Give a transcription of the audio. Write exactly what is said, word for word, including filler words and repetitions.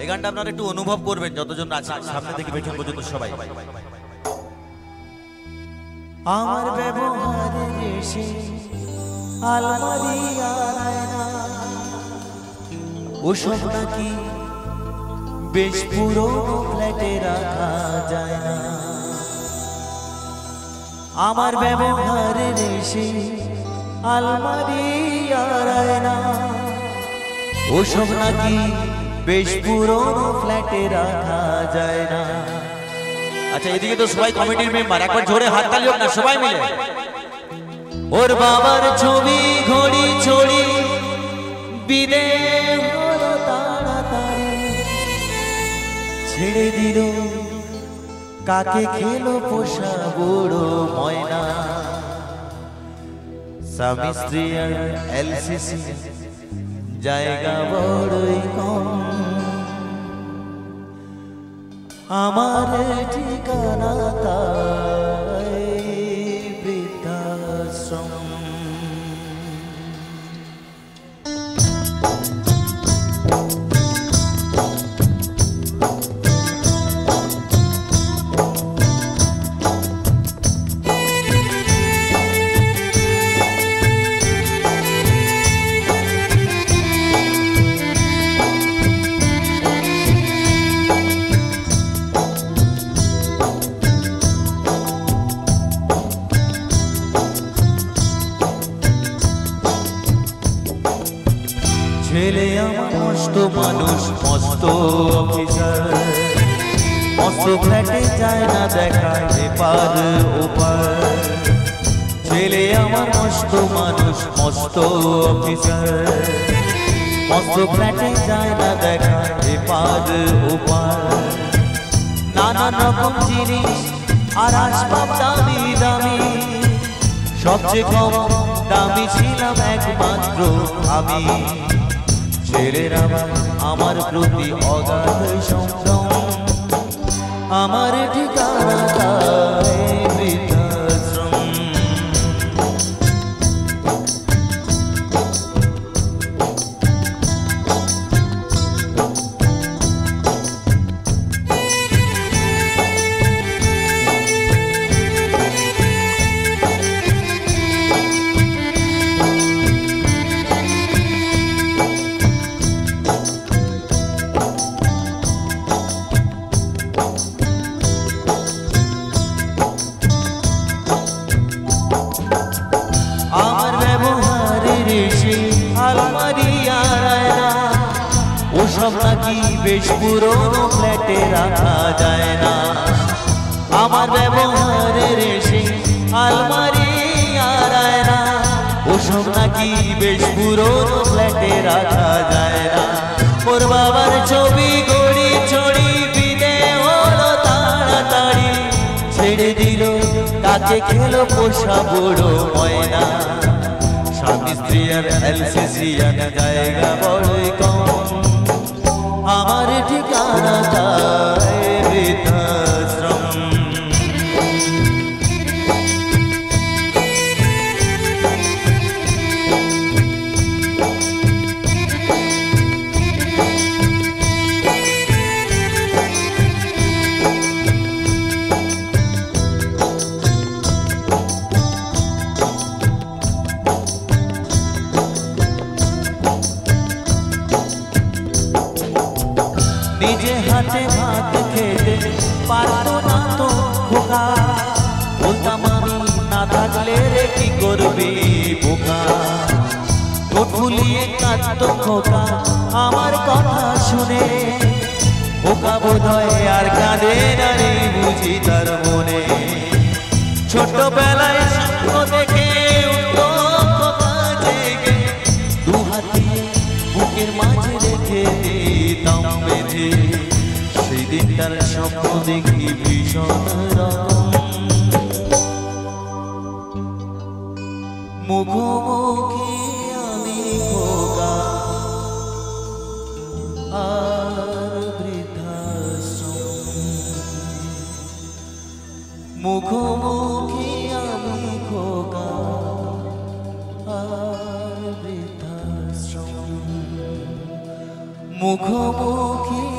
গানটা আপনারা একটু অনুভব করবেন যতজন আছে সামনে থেকে পেছন পর্যন্ত সবাই। আমার ব্যবহারের রেশে আলমারি আর আয়না ওসব নাকি বেশ পুরনো ফ্ল্যাটে রাখা যায় না। আমার ব্যবহারের রেশে আলমারি আর আয়না ওসব নাকি বেশ পুরনো ফ্ল্যাটে রাখা যায় না। আচ্ছা এদিকে তো সবাই কমিটির মেম্বার, একবার জোরে হাততালি হোক না সবাই মিলে। ওর বাবার ছবি ঘড়ি ছড়ি বিদে হলো তাড়াতাড়ি ছেড়ে দিল কাকে খেলো পোষা বুড়ো ময়না। স্বামী স্ত্রী আর এলসিসি জায়গা বড়ই কম, আমার ঠিকানা তাই বৃদ্ধাশ্রম। ছেলে আমার মস্ত মানুষ মস্ত অফিসার, মস্ত ফ্ল্যাটে যায় না দেখায় এপার ওপার। ছেলে আমার মস্ত মানুষ মস্ত অফিসার, মস্ত ফ্ল্যাটে যায় না দেখায় এপার ওপার। নানান রকম জিনিস আর আসবাব দামি দামি, সবচেয়ে কম দামি ছিলাম একমাত্র আমি। ছেলের আবার আমার প্রতি অগাধ সম্ভ্রম, আমার ঠিকানা তাই বৃদ্ধাশ্রম। আমার ব্যবহারের রেশে আলমারি আর আয়না ওসব নাকি বেশ পুরনো ফ্ল্যাটে রাখা যায় না। আমার ব্যবহারের রেশে আলমারি আর আয়না ওসব নাকি বেশ পুরনো ফ্ল্যাটে রাখা যায় না। ওর বাবার ছবি ঘড়ি ছড়ি বিদে হলো তাড়াতাড়ি ছেড়ে দিল কাকে খেলো পোষা বুড়ো ময়না। স্বামী স্ত্রী আর এলসিসি জায়গা বড়ই কম, আমার ঠিকানা তাই বৃদ্ধাশ্রম। নিজে হাতে ভাত খেতে পারতো না তো খোকা, বলতাম আমি না থাকলে রে কি করবি বোকা। ঠোঁট ফুলিয়ে কাঁদতো খোকা আমার কথা শুনে, বোকা বোধহয় আর কাঁদে না রে বুঝি তার মনে। ছোটবেলায় স্বপ্ন দেখে উঠতো খোকা জেগে, দু হাতে বুকের মাঝে রেখে দিতাম বেঁধে। সেই দিনটার স্বপ্ন দেখি ভীষণ রকম, মুখোমুখি আমি খোকা আর বৃদ্ধাশ্রম। মুখোমুখি আমি খোকা আর বৃদ্ধাশ্রম। মুখোমুখি